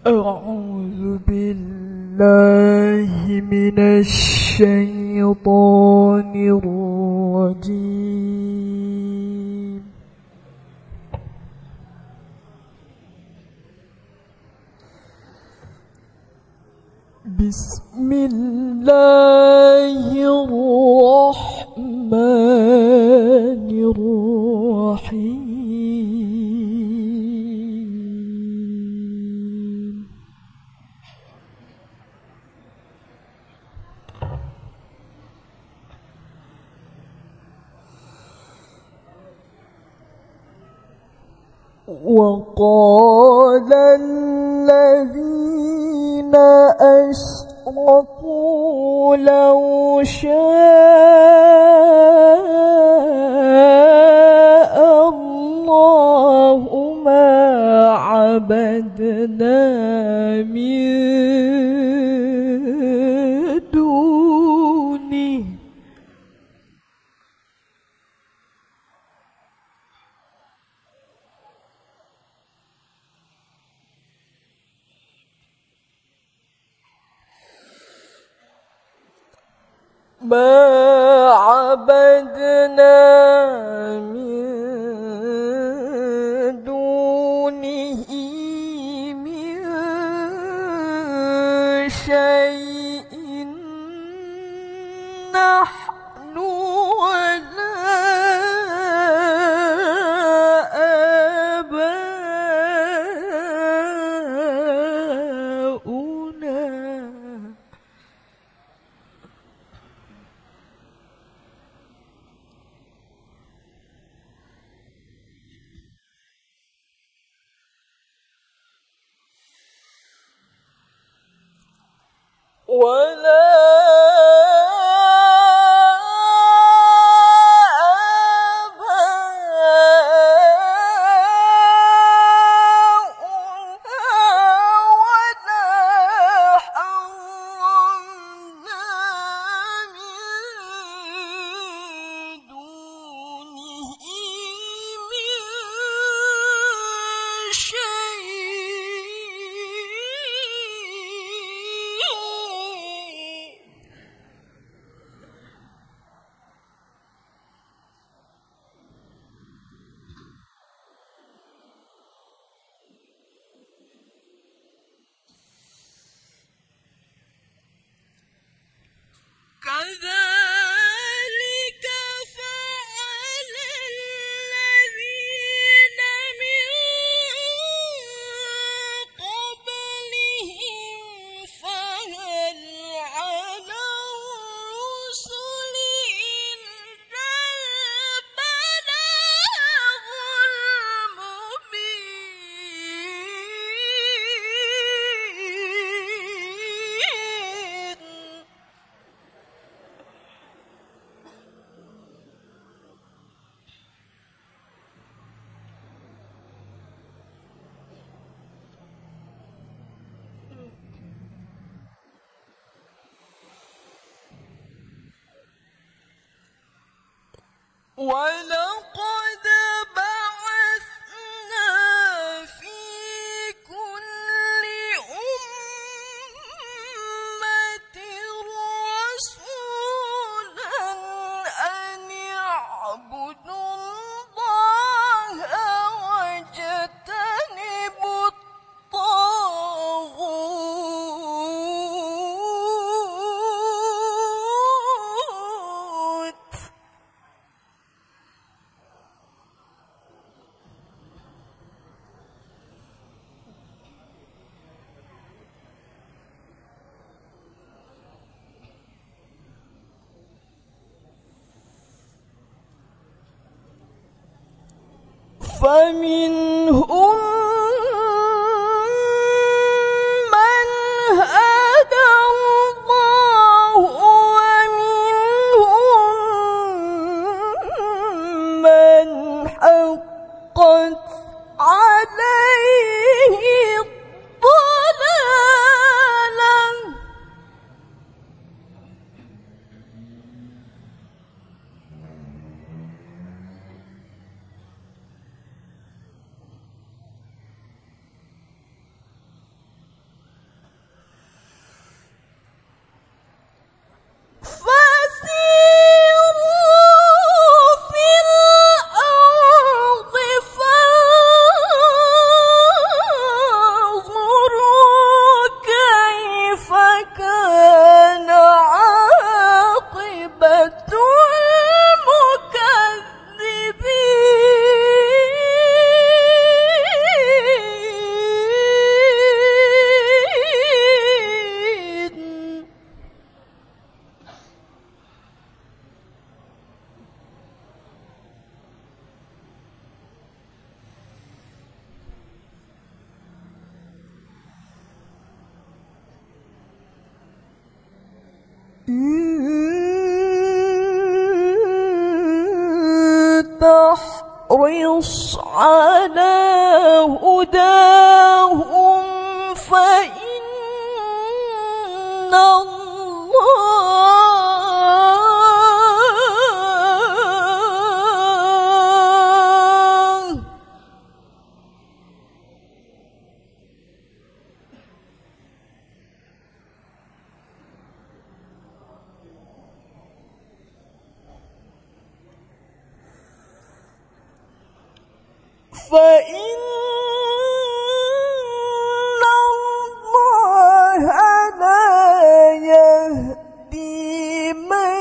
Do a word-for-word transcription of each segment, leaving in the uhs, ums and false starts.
أعوذ بالله من الشيطان الرجيم. بسم الله الرحمن الرحيم. وقال الذين أشركوا لو شاء الله ما عبدنا من دونه ما عبدنا من دونه من شيء نحن ولا آباؤنا ولا كذلك فعل الذين من قبلهم فهل على الرسل إلا البلاغ المبين. ولقد بعثنا في كل أمة رسولا أن اعبدوا الله واجتنبوا الطاغوت. فمنهم من هدى الله ومنهم من حقت عليه الضلالة. تحرص على هداهم فإن الله فإن الله لا يهدي من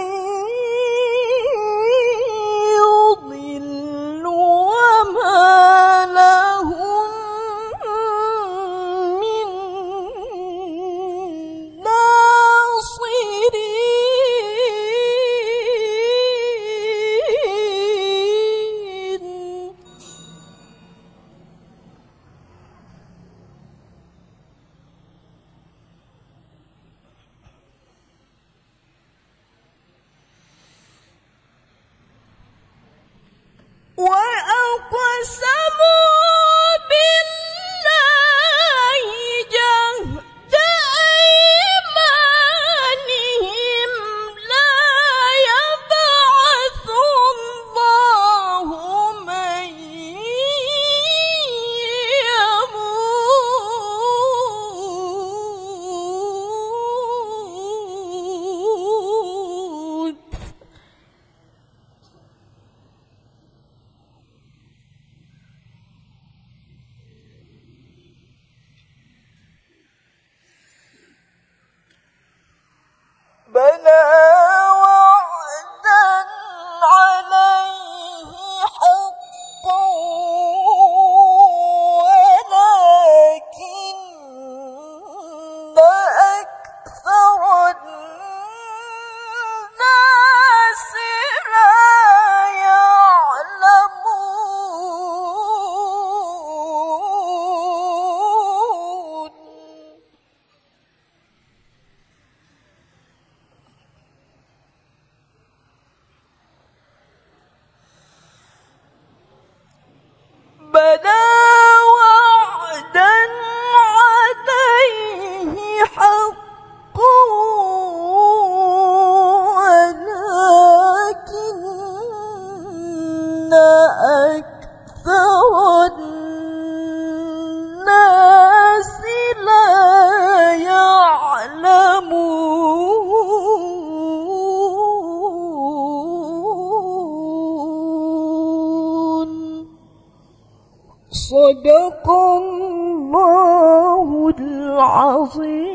يضل وما لهم من ناصرين وأقسموا بالله جهد أيمانهم لا يبعث الله من يموت بلى وعدا عليه حقا ولكن أكثر الناس لا يعلمون بلى وعدا عليه حقا ولكن أكثر الناس لا يعلمون صدق الله العظيم.